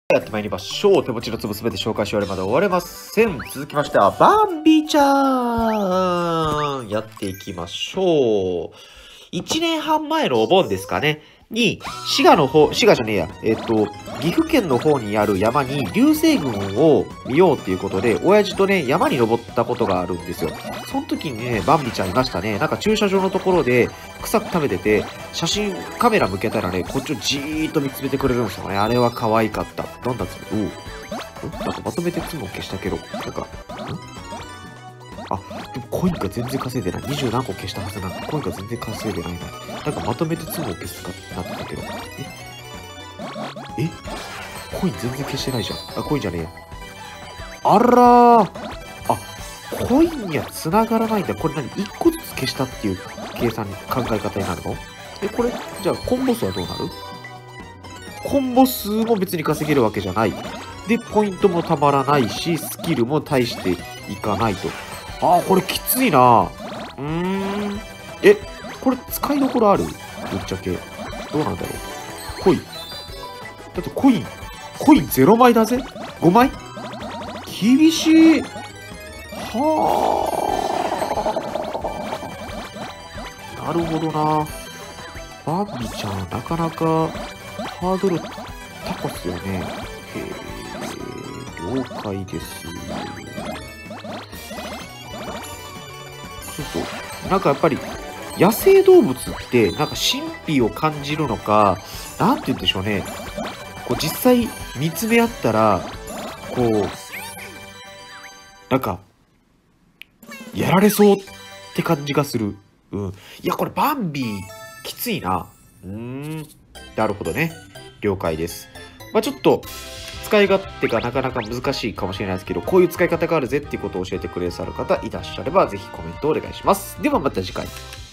やってまいりましょう。手持ちの粒すべて紹介し終わるまで終われません。続きましては、バンビちゃんやっていきましょう。1年半前のお盆ですかね。に、滋賀じゃねえや、岐阜県の方にある山に流星群を見ようっていうことで、親父とね、山に登ったことがあるんですよ。その時にね、バンビちゃんいましたね。なんか駐車場のところで草食べてて、カメラ向けたらね、こっちをじーっと見つめてくれるんですよね。あれは可愛かった。どんなつもなんかまとめてつも消したけど、なんか、あ、でもコインが全然稼いでない。20何個消したはずなのに、コインが全然稼いでないな。なんかまとめてツムを消すかってなってたけど。コイン全然消してないじゃん。あ、コインじゃねえや。あらー。あ、コインには繋がらないんだ。これ何 ?1 個ずつ消したっていう考え方になるの？これ、じゃあコンボ数はどうなる？コンボ数も別に稼げるわけじゃない。で、ポイントもたまらないし、スキルも大していかないと。これきついな。これ使いどころある？ぶっちゃけ。どうなんだろう。コイン。だってコイン0枚だぜ。5枚？厳しい。はあ。なるほどな。バンビちゃん、なかなかハードル高っすよね。了解です。なんかやっぱり野生動物ってなんか神秘を感じるのか、なんて言うんでしょうね。こう実際見つめ合ったら、こう、なんか、やられそうって感じがする。いや、これバンビきついな。なるほどね。了解です。ちょっと、使い勝手がなかなか難しいかもしれないですけど、こういう使い方があるぜっていうことを教えてくれさる方いらっしゃれば、ぜひコメントをお願いします。ではまた次回。